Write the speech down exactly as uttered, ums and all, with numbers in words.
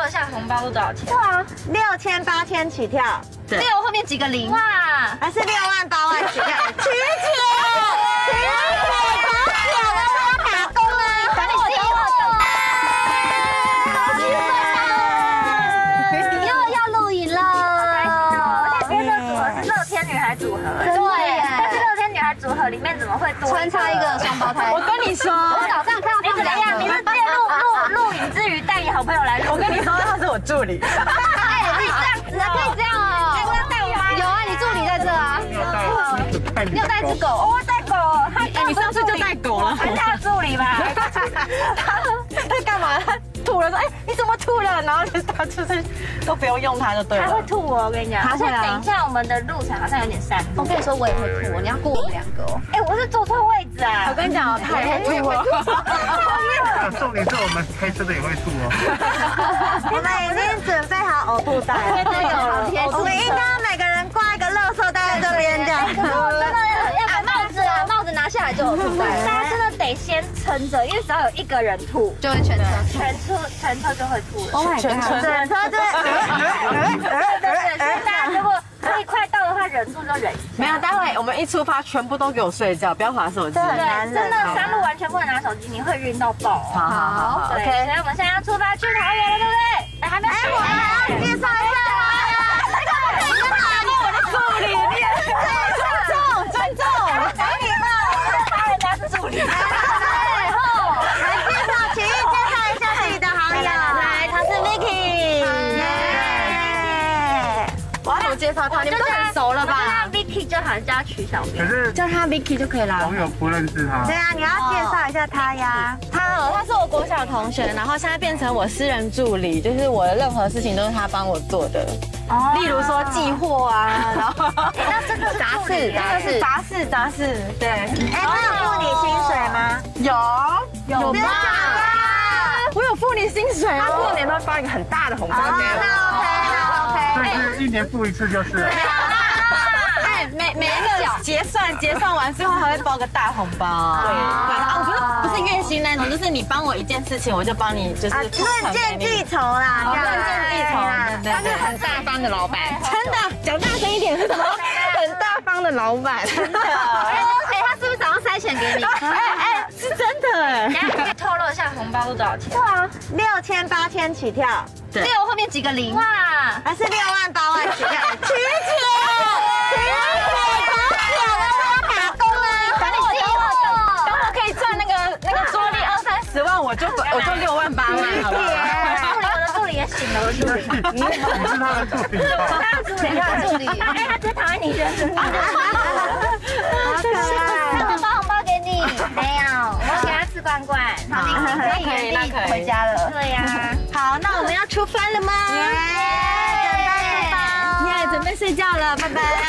一下红包都多少钱？ 对啊，六千八千起跳， 六后面几个零？哇， 还是六万八万起跳？琪琪，琪琪，好屌啊！我要打工啊！ 赶紧接我的。又要露营了，而且今天的组合是乐天女孩组合，对，但是乐天女孩组合里面怎么会多穿插一个双胞胎？ 我跟你说，我早上看到他们怎样？你是今天录录录影之余带你好朋友来录？ 我跟你说，他是我助理。 哎，可以这样子啊，可以这样哦。哎，我要带我妈。有啊，你助理在这啊。你有带只狗？我带狗。 哎，你上次就带狗了。 还是他助理吧？ 他他干嘛？他吐了说，哎，你怎么吐了？然后就他就是都不用用它就对了。 他会吐哦，我跟你讲。而且等一下我们的路程好像有点山路。 我跟你说，我也会吐哦，你要过我们两个哦。 哎，我是坐错位置啊。 我跟你讲哦，他也会吐哦。 重点是我们开车的也会吐哦。 我们已经准备好呕吐袋了，我们应该每个人挂一个垃圾袋在这边这样。 可是我真的要把帽子啊，帽子拿下来就有吐袋。大家真的得先撑着，因为只要有一个人吐， 就会全车全车全车就会吐了。 Oh my god！ 整车就会， 对对对，所以大家如果可以快到的话，忍住就忍一下。 没有，待会我们一出发，全部都给我睡觉，不要滑手机。 对对，真的山路完全不能拿手机，你会晕到爆。 好好好 ，OK。所以我们现在要出发去桃园了，对不对？哎，还没。 哎，我还要介绍一下啊，这个我的助理，你也是尊重尊重，没礼貌， 他人家是助理。 来介绍，请介绍一下自己的好友，来，他是 Vicky。 我要怎么介绍他？你们都很熟了吧？ 叫 Vicky 就好像叫他曲小可编。 是叫他 Vicky 就可以了。 网友不认识他。 对啊，你要介绍一下他呀。 他哦，他是我国小同学，然后现在变成我私人助理，就是我的任何事情都是他帮我做的。 哦例如说寄货啊，然后那真的是杂事， 这个是杂事杂事，对， 哎，他有付你薪水吗？ 有有真的假的？ 我有付你薪水哦，他过年都会发一个很大的红包给我。 那 OK，那 OK。 但是一年付一次就是了。 哎，每每一个结算结算完之后还会包个大红包。对，啊，不是不是月薪那种，就是你帮我一件事情，我就帮你就是论件计酬啦， 论件计酬，对他是很大方的老板， 真的讲大声一点是什么？很大方的老板，真的。 哎，他是不是早上塞钱给你？ 哎哎，是真的哎。 等下可以透露一下红包都多少钱？ 对啊，六千八千起跳， 六后面几个零？哇， 还是六万八万起跳？琪琪，琪琪，好屌啊！我要打工啊！ 赶紧接我的，等我可以赚那个那个桌历二三十万，我就我就六万八万，好不好？ 我的助理也醒了，我的助理。 你是他的助理吗？ 他助理，他助理。哎，他直接躺在你身上。 好可爱。 那我包红包给你，没有，我给他吃罐罐，好，你可以原地回家了。对呀。 好，那我们要出发了吗？耶，准备出发。 耶，准备睡觉了，拜拜。